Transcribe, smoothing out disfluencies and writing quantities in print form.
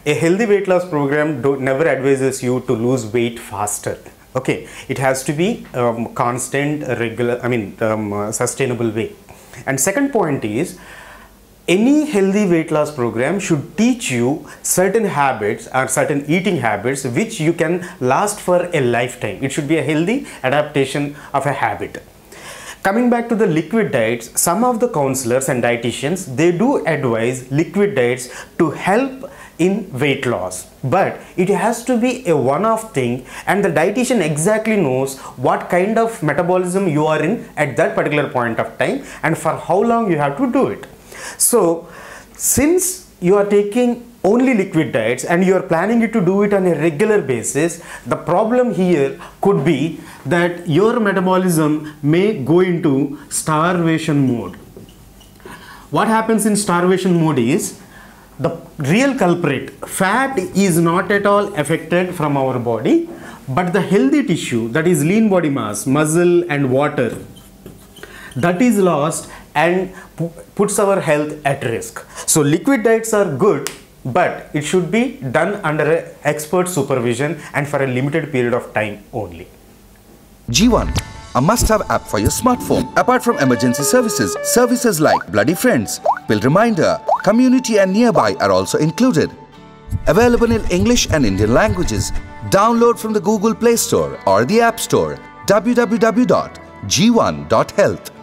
a healthy weight loss program never advises you to lose weight faster. Okay, it has to be constant, regular, sustainable way. And second point is, any healthy weight loss program should teach you certain habits or certain eating habits which you can last for a lifetime. It should be a healthy adaptation of a habit. Coming back to the liquid diets, some of the counselors and dietitians, they do advise liquid diets to help in weight loss, but it has to be a one-off thing, and the dietitian exactly knows what kind of metabolism you are in at that particular point of time and for how long you have to do it. So since you are taking only liquid diets and you are planning to do it on a regular basis, the problem here could be that your metabolism may go into starvation mode. What happens in starvation mode is, the real culprit, fat, is not at all affected from our body, but the healthy tissue, that is lean body mass, muscle and water, that is lost and puts our health at risk. So liquid diets are good, but it should be done under expert supervision and for a limited period of time only. G1, a must-have app for your smartphone. Apart from emergency services, services like Bloody Friends, Pill Reminder, Community and Nearby are also included. Available in English and Indian languages. Download from the Google Play Store or the App Store. www.g1.health